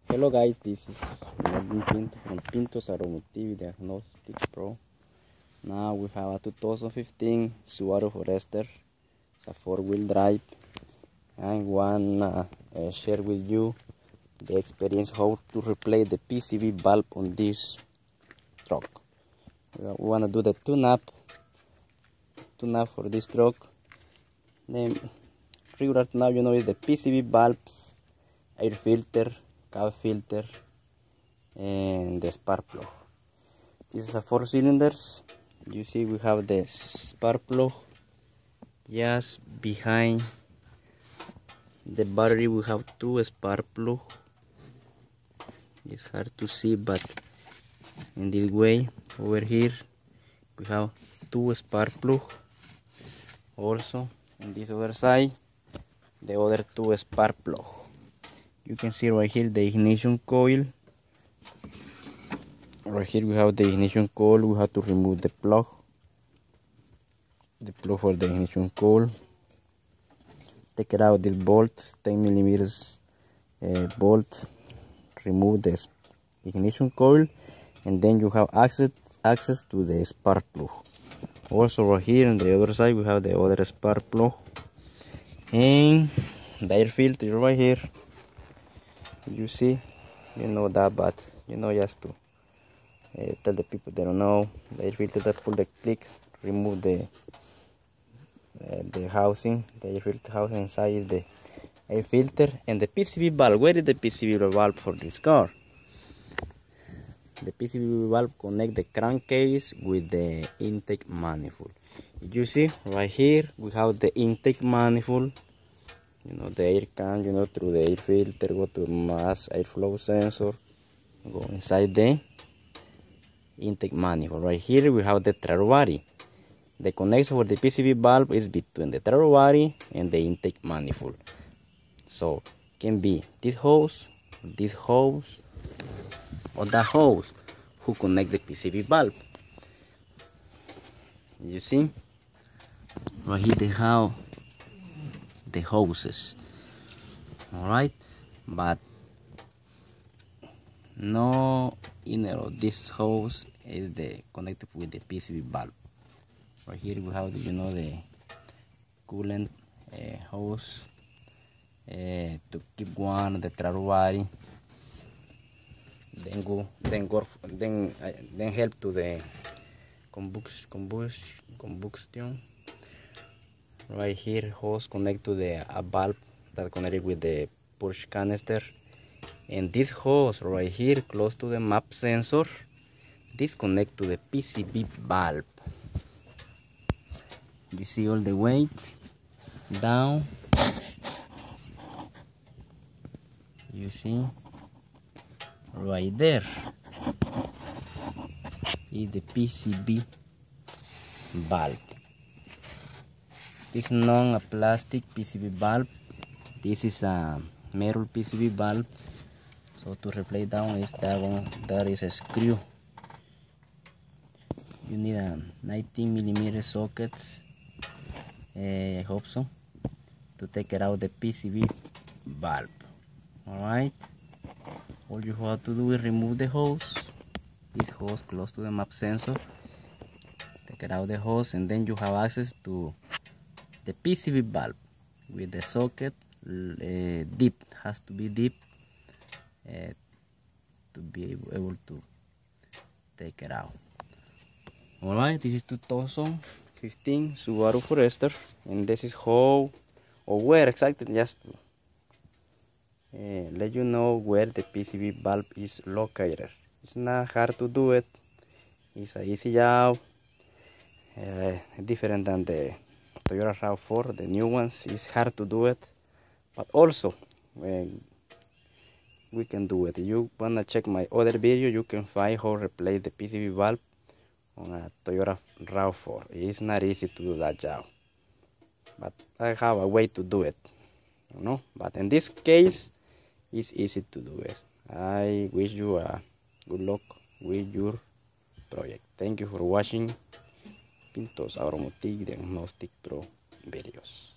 Hello guys, this is Melvin Pinto from Pinto's Automotive Diagnostics Pro. Now we have a 2015 Subaru Forester. It's a 4-wheel drive. I want to share with you the experience how to replace the PCV valve on this truck. We want to do the tune-up for this truck. Then regular tune-up, is the PCV valves, air filter, cab filter, and the spark plug. This is a 4 cylinders. You see we have the spark plug just behind the battery. We have 2 spark plug. It's hard to see, but in this way over here we have 2 spark plug. Also on this other side the other 2 spark plug. You can see right here the ignition coil. Right here we have the ignition coil. We have to remove the plug for the ignition coil. Take it out, this bolt, 10 millimeters bolt. Remove the ignition coil, and then you have access to the spark plug. Also right here on the other side we have the other spark plug, and the air filter right here. You see, you know that, but just to tell the people that don't know, the air filter, that pull the click, remove the housing, the air filter housing. Inside is the air filter and the PCV valve. Where is the PCV valve for this car? The PCV valve connect the crankcase with the intake manifold. You see right here we have the intake manifold. The air can, through the air filter, go to mass airflow sensor, go inside the intake manifold. Right here we have the throttle body. The connection for the PCV valve is between the throttle body and the intake manifold. So can be this hose, or that hose who connect the PCV valve. You see right here they have the hoses. Alright, but no inner of this hose is connected with the PCV valve. Right here we have the coolant hose to keep one the throttle body, then help to the combustion. Right here hose connect to the valve that connected with the purge canister, and this hose right here close to the map sensor, this connect to the PCV valve. You see all the weight down. You see right there is the PCV valve. This is not a plastic PCV valve. This is a metal PCV valve. So to replace that one is that one. That is a screw. You need a 19 millimeter socket. I hope so, to take it out the PCV valve. Alright, all you have to do is remove the hose, this hose close to the map sensor. Take it out the hose, and then you have access to the PCV valve with the socket deep. Has to be deep to be able to take it out. Alright, this is 2015 Subaru Forester, and this is how or where exactly, just to let you know where the PCV valve is located. It's not hard to do it. It's an easy job. Different than the Toyota RAV4, the new ones. It's hard to do it, but also we can do it. If you wanna check my other video, you can find how to replace the PCV valve on a Toyota RAV4. It's not easy to do that job, but I have a way to do it, but in this case it's easy to do it. I wish you a good luck with your project. Thank you for watching Pinto's Automotive Diagnostic Pro videos.